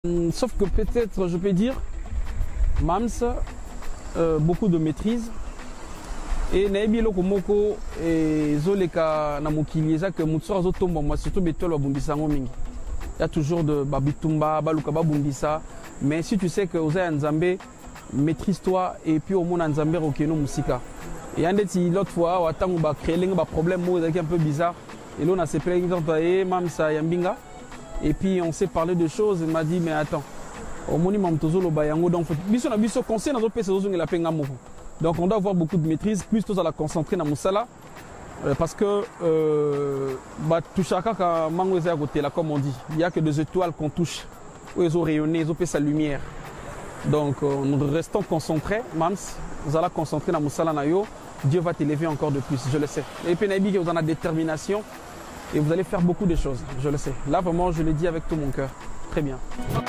Sauf que peut-être, je peux dire, Mams, beaucoup de maîtrise. Et naebi loko moko et zoleka na mokili eza que mutsora zo tomba moi surtout betolo bundisa mingi. Il y a toujours de babitumba, baluka babundisa, mais si tu sais que oza nzambe maîtrise-toi et puis au monde nzambe rokeno musika. Et andeti l'autre fois watangu ba créer lenga problème mo un peu bizarre et là on a se plaint et Mamsa yambinga et puis on s'est parlé de choses, il m'a dit mais attends. Au monument tozo lo bayango donc biso na biso conseil na zo pesa zo ngela penga moko. Donc on doit avoir beaucoup de maîtrise, plus tous à la concentrer dans Moussala, parce que touchaka mango à côté là comme on dit, il n'y a que des étoiles qu'on touche, où ils ont rayonné, ils ont fait sa lumière. Donc nous restons concentrés, Mams, vous allez concentrer dans Moussala nayo, Dieu va t'élever encore de plus, je le sais. Et puis Nabi, vous en avez détermination et vous allez faire beaucoup de choses, je le sais. Là vraiment, je le dis avec tout mon cœur. Très bien.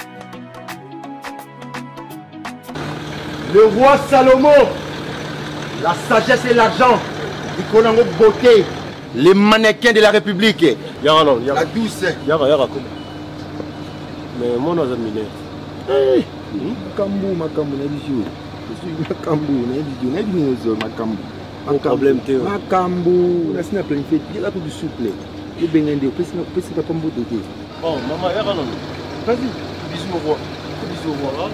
Le roi Salomon, la sagesse et l'argent, du Konango beauté, les mannequins de la République. Yara non, la douce. Yara comme. Mais mon ami, Makambu, Nabiju. Je suis Makambu, Nabiju, Makambu. Problème Théo. Makambu, on a signé planifié, il y a tout du souple. Et bien, il y a pas comme vous. Oh, maman, Yara non. Vas-y. Bisous au roi. Bisous au roi.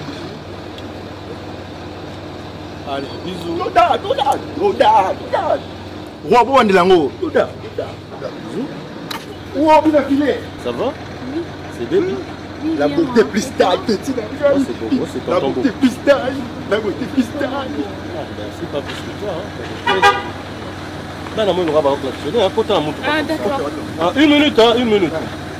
Allez, bisous. Doda. Roi Boandelango. Doda. Bisous. Roi Binafilé. Ça va? Oui. C'est baby. La beauté plus tard, c'est beau, c'est la beauté plus tard, la beauté plus tard. Merci pas plus que toi. Là, on va klaxonner. Ah, d'accord. Une minute.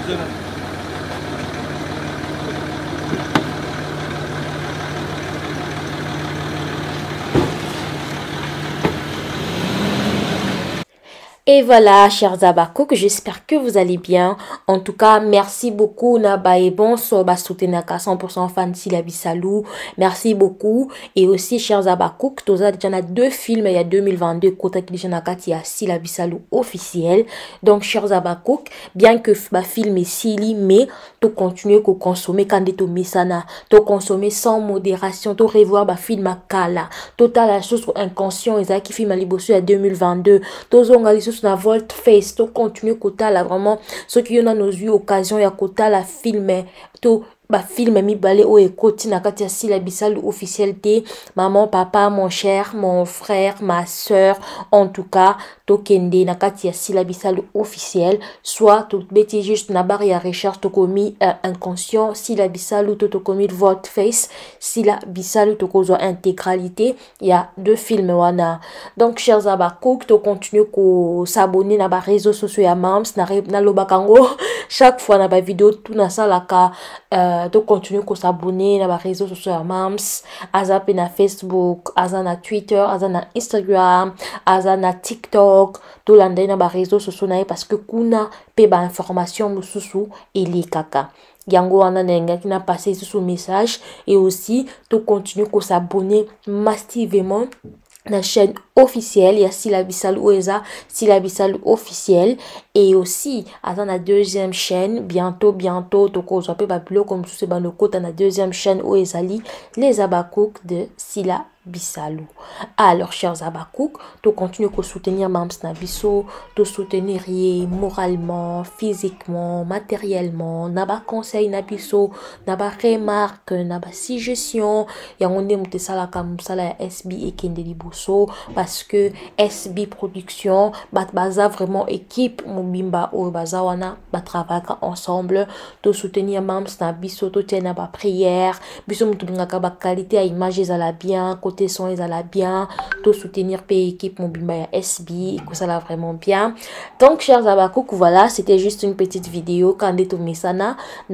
Et voilà, chers Abakouk, j'espère que vous allez bien. En tout cas, merci beaucoup Naba et bon so Soutenaka 100% fan Sila Bissalou. Merci beaucoup. Et aussi, chers Abakouk, toza déjà 2 films il y a 2022 Kota Kilishanaka tia Sila Bissalou officiel. Donc, chers Abakouk, bien que ma film est Sili, mais tu continuer que consommer quand tu misana, tu consommer sans modération, tu revoir ma film à Kala. Total la chose inconscient, ils qui film à Libosu à 2022. Tozonga na Volt Face, to continue kota là vraiment ceux qui ont nos yeux occasion ya kota la film to ba film mi balé o ekoti na kati ya Sila Bissalou officialité maman papa mon cher mon frère ma soeur en tout cas to kende na kati ya Sila Bissalou officiel soit to beti juste na barre ya recherche to komi inconscient Sila Bissalou to komi Volt Face Sila Bissalou to kozo intégralité il y a 2 films wana donc chers Abakouk to continue ko s'abonner na ba réseaux sociaux ya Mams na lobakango chaque fois na ba vidéo tout na salaka to continue ko s'abonner na ba réseaux sociaux ya Mams aza na Facebook aza na Twitter aza na Instagram aza na TikTok to landa na ba réseaux sociaux na parce que kuna pe ba information mususu eli kaka yango wana nenga qui n'a passé ce message et aussi to continue ko s'abonner massivement la chaîne officielle, il y a Sila Bissalou Oeza, Sila Bissalou officiel et aussi à la 2e chaîne bientôt toko zo pe bablo comme tout ce bano kota na 2e chaîne Oezali les Abakouk de Sila Bissalou. Alors chers Abakouk, to continue ko soutenir Mams na biso, to soutenir moralement, physiquement, matériellement, na ba conseil na biso, na ba remarque, na ba suggestion, ya ngonde mute sala kam sala SB et Kendeli Bosso parce que SB production baza vraiment équipe mobimba o baza wana ba travailler ensemble, to soutenir Mams na biso, to tena ba prière, biso mutu ngaka ba qualité à image ezala bien, côté son ezala bien, to soutenir pe équipe mobimba ya SB, que ça l'a vraiment bien. Donc chers Abakouk, voilà, c'était juste une petite vidéo quand to mesana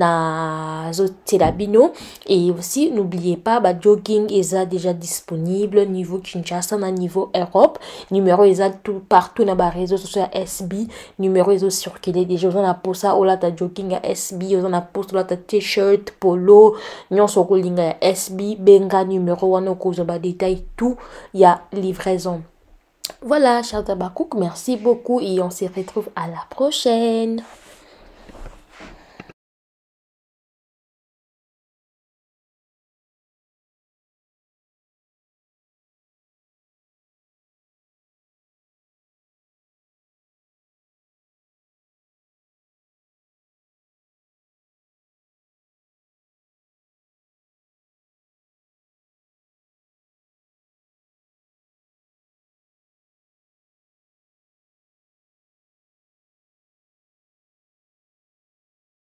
na zotelabino et aussi n'oubliez pas ba jogging est déjà disponible niveau Kinshasa na niveau Europe, numéro est tout partout na ba réseaux sociaux SB, numéro est circulé déjà on a pour ça ola ta jogging à SB, on a pour ola ta t-shirt polo nyonso ko linga ya SB benga numéro wana ko zo ba détail tout, il y a livraison. Voilà, chers Abakouk, merci beaucoup et on se retrouve à la prochaine.